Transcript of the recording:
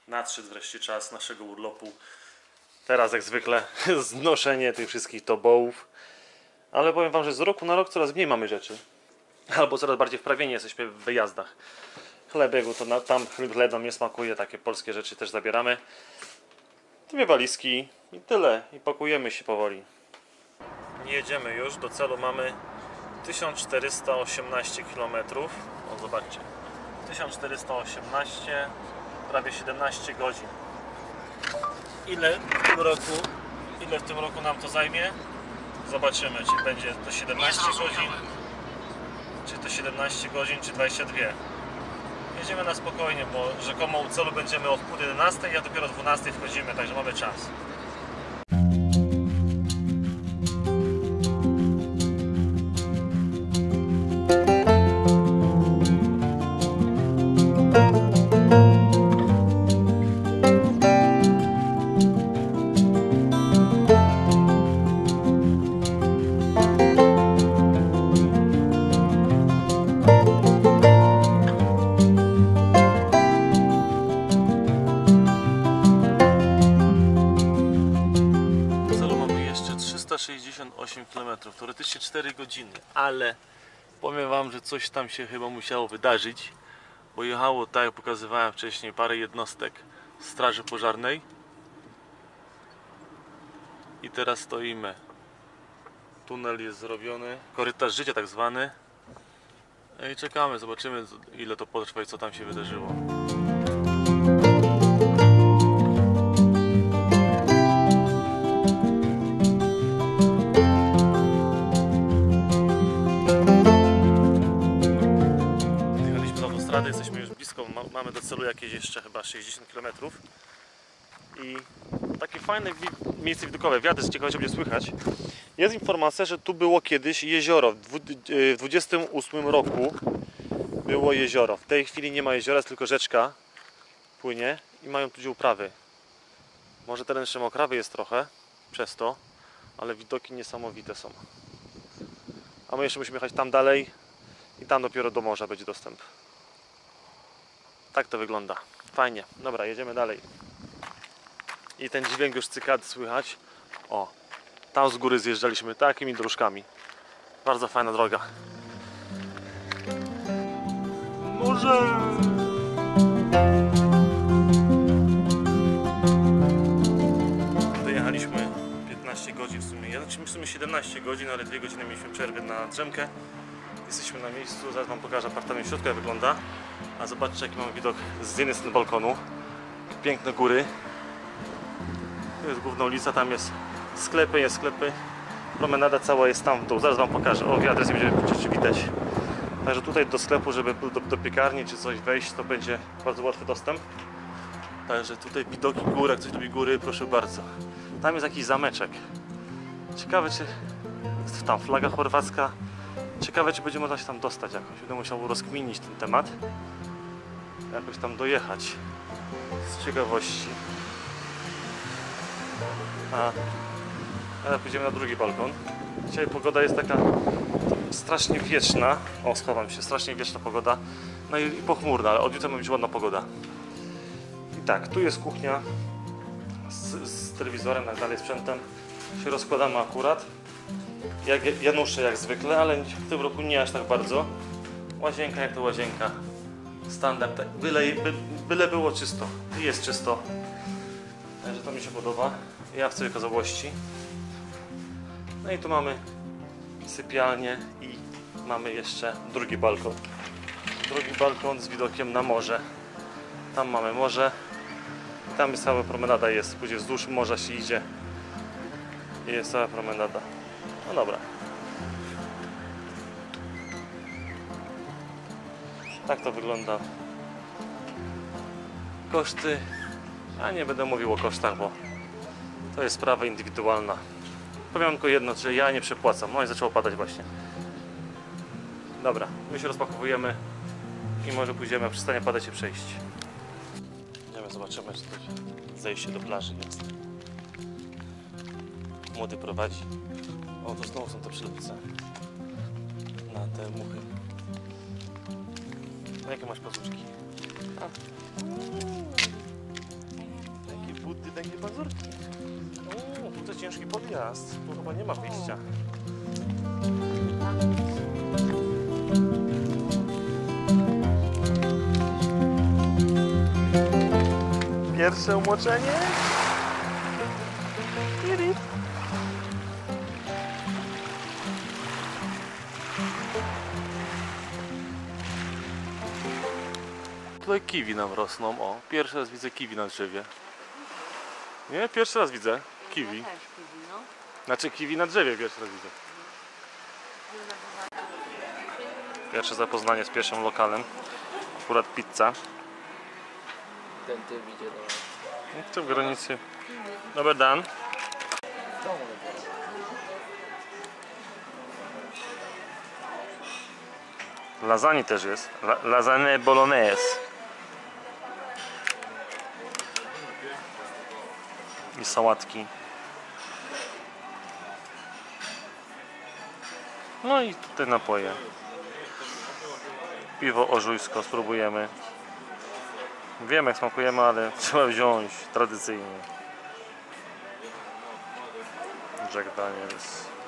nadszedł wreszcie czas naszego urlopu. Teraz jak zwykle znoszenie tych wszystkich tobołów. Ale powiem wam, że z roku na rok coraz mniej mamy rzeczy. Albo coraz bardziej wprawieni jesteśmy w wyjazdach. Chlebek, bo to tam chleb nam nie smakuje, takie polskie rzeczy też zabieramy. Dwie walizki i tyle. I pakujemy się powoli. Nie jedziemy już, do celu mamy 1418 km. O, zobaczcie. 1418, prawie 17 godzin. Ile w tym roku nam to zajmie? Zobaczymy, czy będzie to 17 godzin, czy to 17 godzin, czy 22. Jedziemy na spokojnie, bo rzekomo u celu będziemy o 10:30, a dopiero o 12 wchodzimy, także mamy czas. Km, teoretycznie 4 godziny, ale powiem wam, że coś tam się chyba musiało wydarzyć, bo jechało, tak jak pokazywałem wcześniej, parę jednostek straży pożarnej i teraz stoimy. Tunel jest zrobiony, korytarz życia tak zwany, i czekamy, zobaczymy ile to potrwa i co tam się wydarzyło. Jesteśmy już blisko, mamy do celu jakieś jeszcze chyba 60 km i takie fajne miejsce widokowe, wiatr z ciekawości będzie słychać. Jest informacja, że tu było kiedyś jezioro, w 28 roku było jezioro. W tej chwili nie ma jeziora, jest tylko rzeczka płynie i mają tu gdzie uprawy. Może teren jeszcze mokrawy jest trochę przez to, ale widoki niesamowite są. A my jeszcze musimy jechać tam dalej i tam dopiero do morza będzie dostęp. Tak to wygląda. Fajnie. Dobra, jedziemy dalej. I ten dźwięk już cykady słychać. O, tam z góry zjeżdżaliśmy takimi dróżkami. Bardzo fajna droga. Może... Dojechaliśmy 15 godzin w sumie. W sumie 17 godzin, ale 2 godziny mieliśmy przerwy na drzemkę. Jesteśmy na miejscu, zaraz wam pokażę apartament w środku, jak wygląda. A zobaczcie, jaki mamy widok z jednej strony balkonu. Piękne góry. Tu jest główna ulica, tam jest sklepy, promenada cała jest tam w dół. Zaraz wam pokażę. O, wiatr nie będzie widać. Także tutaj do sklepu, żeby do piekarni czy coś wejść, to będzie bardzo łatwy dostęp. Także tutaj widoki gór, jak ktoś lubi góry, proszę bardzo. Tam jest jakiś zameczek. Ciekawe, czy jest tam flaga chorwacka. Ciekawe, czy będzie można się tam dostać jakoś. Będę musiał rozkminić ten temat. Jakoś tam dojechać. Z ciekawości. A teraz pójdziemy na drugi balkon. Dzisiaj pogoda jest taka strasznie wieczna. O, schowam się. Strasznie wieczna pogoda. No i pochmurna, ale od jutra ma być ładna pogoda. I tak, tu jest kuchnia z telewizorem, tak dalej, sprzętem. Się rozkładamy akurat. Janusze jak zwykle, ale w tym roku nie aż tak bardzo. Łazienka jak to łazienka. Standard, byle było czysto. I jest czysto. Także to mi się podoba. Ja w całej okazałości. No i tu mamy sypialnię i mamy jeszcze drugi balkon. Drugi balkon z widokiem na morze. Tam mamy morze. I tam jest cała promenada jest. Później wzdłuż morza się idzie. I jest cała promenada. No dobra. Tak to wygląda. Koszty. Ja nie będę mówił o kosztach, bo to jest sprawa indywidualna. Powiem tylko jedno, że ja nie przepłacam. No i zaczęło padać właśnie. Dobra, my się rozpakowujemy i może pójdziemy, a przestanie padać i przejść. Idziemy, zobaczymy, czy tutaj zejście do plaży jest. Młody prowadzi. O, to znowu są te przylepce na te muchy. No jakie masz pazuczki? Takie pazurki. Tu to ciężki podjazd. Tu chyba nie ma wyjścia. Pierwsze umoczenie. Tutaj kiwi nam rosną. O, pierwszy raz widzę kiwi na drzewie. Nie? Pierwszy raz widzę kiwi. Też kiwi, no. Znaczy kiwi na drzewie pierwszy raz widzę. Pierwsze zapoznanie z pierwszym lokalem. Akurat pizza. Ten typ idzie do nas. Tu w granicy. Dobry dan. W domu dopiero. Lasagne też jest. Lasagne bolognese. I sałatki. No i tutaj napoje. Piwo orzujsko spróbujemy. Wiem jak smakujemy, ale trzeba wziąć tradycyjnie. Jack Daniels.